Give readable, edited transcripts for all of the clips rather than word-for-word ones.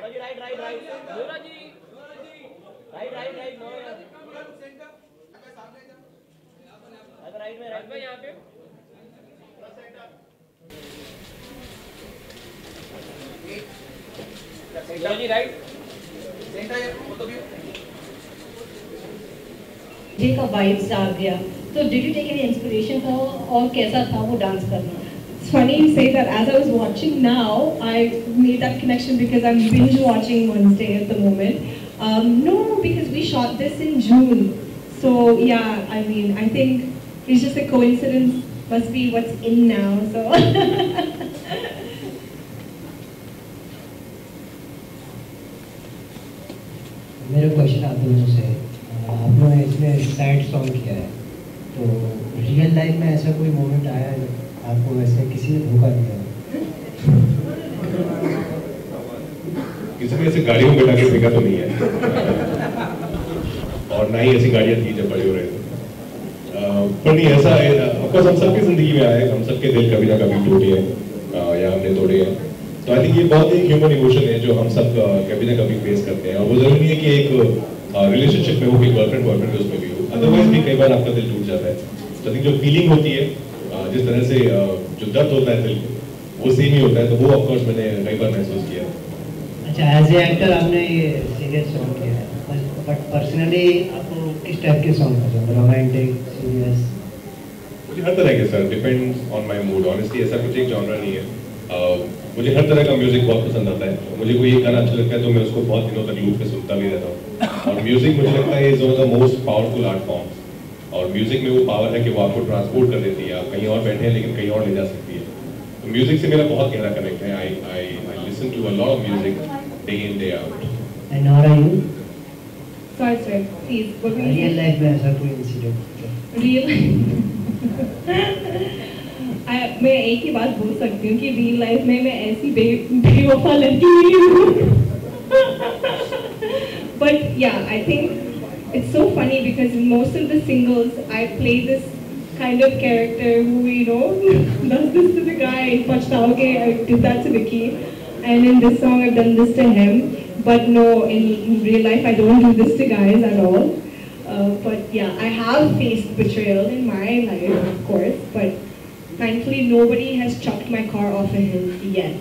Right right right Nora ji right right right no अगर right में यहाँ पे जी राइट जी का वाइब्स आ गया तो did you take any inspiration था और कैसा था वो डांस करना? It's funny you say that. As I was watching now, I made that connection because I'm binge watching Wednesday at the moment. No, because we shot this in June. So yeah, I mean, I think it's just a coincidence. Must be what's in now. So. मेरा question आप दोनों से आप लोगों ने इसमें sad song किया है तो रियल लाइफ में ऐसा कोई मोमेंट आया है आपको वैसे किसी ने धोखा दिया है? किसी ने ऐसे गाड़ियों में बैठा के फेंका तो नहीं है और ना ही ऐसी गाड़ियाँ थी जब बड़े हो रहे थे पर नहीं ऐसा ऑफकोर्स हम सबकी जिंदगी में आए हम सबके दिल कभी ना कभी टूटे हैं या हमने तोड़े हैं तो आई थिंक ये बहुत ही ह्यूमन इमोशन है जो हम सब कभी ना कभी फेस करते हैं और वो जरूरी नहीं है कि एक रिलेशनशिप में हो कि गर्लफ्रेंड बॉयफ्रेंड उसमें भी हो अदरवाइज भी कई बार आपका दिल टूट जाता है तो आई थिंक जो फीलिंग होती है जिस तरह से जो दर्द होता है दिल वो सेम ही होता है तो वो ऑफकोर्स मैंने कई बार महसूस किया। अच्छा एज ए एक्टर आपने ये सीरियस सॉन्ग किया है बट पर्सनली आपको किस टाइप के सॉन्ग पसंद है रोमांटिक सीरियस? मुझे हर तरह के sir depends on my mood honestly ऐसा कुछ एक जॉनरा नहीं है मुझे हर तरह का म्यूजिक बहुत पसंद आता है मुझे कोई एक गाना अच्छा लगता है तो मैं उसको बहुत दिनों तक लूप पे सुनता भी रहता हूँ और म्यूजिक मुझे लगता है is one of the most powerful art forms और म्यूजिक में वो पावर है कि वो आपको ट्रांसपोर्ट कर देती है आप कहीं और बैठे हैं लेकिन कहीं और ले जा सकती है तो म्यूजिक से मेरा बहुत गहरा कनेक्ट है I listen to a lot of music day in day out. And Nora you? Sorry, sir. Please. What were you real saying? Life में ऐसा कोई इंसिडेंट? Real. मैं एक ही बात बोल सकती हूँ कि रियल लाइफ में मैं ऐसी बेवफा लड़की नहीं हूँ but yeah I think it's so funny because in most of the singles I play this kind of character who does this to the guy in Pachtaoge I did that to Vicky and in this song I've done this to him but no in real life I don't do this to guys at all but yeah I have faced betrayal in my life of course but thankfully, nobody has chucked my car off a hill yet.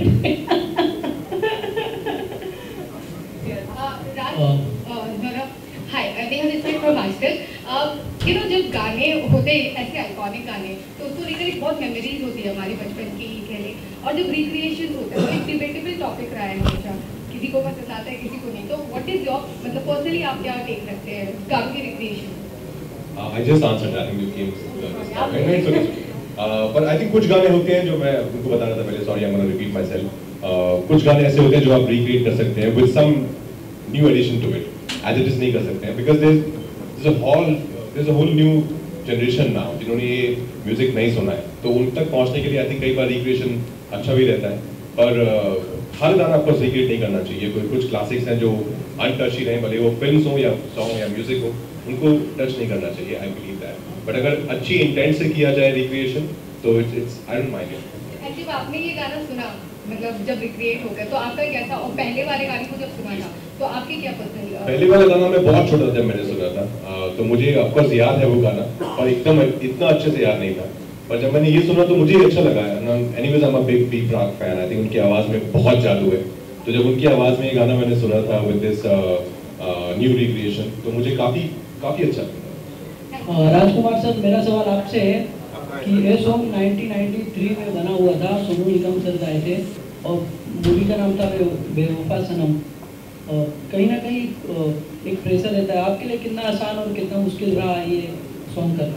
Hi, Neha this side from Master. जब गाने होते ऐसे iconic गाने तो उसको लेकर एक बहुत मेमोरीज होती है हमारी बचपन की कह लें और जब रिक्रिएशन होता है तो एक डिबेटेबल टॉपिक रहा है हमेशा किसी को पसंद आता है किसी को नहीं तो व्हाट इज योर मतलब पर्सनली आप क्या टेक रखते हैं गानों की recreation? I just answered that in the पर आई थिंक कुछ गाने होते हैं जो मैं उनको बता रहा था पहले sorry I am gonna repeat my सेल्फ कुछ गाने ऐसे होते हैं जो आप रिक्रिएट कर सकते हैं with some new addition to it as it is नहीं कर सकते हैं because there is a whole new generation now जिन्होंने ये म्यूजिक नहीं सुना है तो उन तक पहुंचने के लिए आई थिंक कई बार रिक्रिएशन अच्छा भी रहता है पर हर गाना आपको रिक्रिएट नहीं करना चाहिए कुछ क्लासिक्स हैं जो अनटच ही रहे भले वो फिल्म्स हो या सॉन्ग या म्यूजिक हो उनको टच नहीं करना चाहिए आई बिलीव दैट बट अगर अच्छी इंटेंट से किया जाए रिक्रिएशन तो it's I don't mind it. Actually आपने ये गाना सुना मतलब जब रिक्रिएट हो गया तो आपका कैसा और पहले वाले गाने को जब सुना था तो आपकी क्या पसंद? पहले वाला गाना मैं बहुत छोटा था जब मैंने सुना था तो मुझे ऑफकोर्स याद है वो गाना और एकदम इतना अच्छे से याद नहीं था पर जब मैंने ये सुना तो मुझे अच्छा लगा anyways I am a big B Praak fan I think उनकी आवाज में बहुत जादू है तो जब उनकी आवाज में ये गाना मैंने सुना था विद दिस न्यू रिक्रिएशन तो मुझे काफी अच्छा लगा। राजकुमार सर मेरा सवाल आपसे है कि ये सॉन्ग 1993 में बना हुआ था सोनू निगम सर गाए थे और मूवी का नाम था बेवफा सनम कहीं ना कहीं एक प्रेशर रहता है आपके लिए कितना आसान और कितना मुश्किल रहा ये सॉन्ग करना?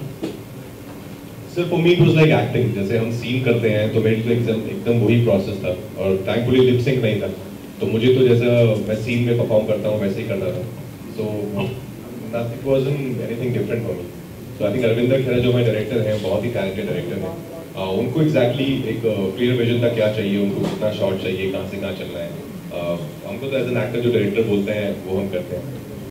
Sir for me it was like acting जैसे हम सीन करते हैं तो मेरे लिए एकदम वही प्रोसेस था और थैंकफुली लिप सिंक नहीं था तो मुझे तो जैसा मैं सीन में परफॉर्म करता हूँ वैसे ही करना था सो it wasn't anything different for me. So I think Arvinder खेरा जो हमारे डायरेक्टर हैं बहुत ही टैलेंटेड डायरेक्टर हैं उनको एग्जैक्टली एक क्लियर विजन था क्या चाहिए उनको कितना शॉट चाहिए कहाँ से कहाँ चलना है हमको तो एज एन एक्टर जो डायरेक्टर बोलते हैं वो हम करते हैं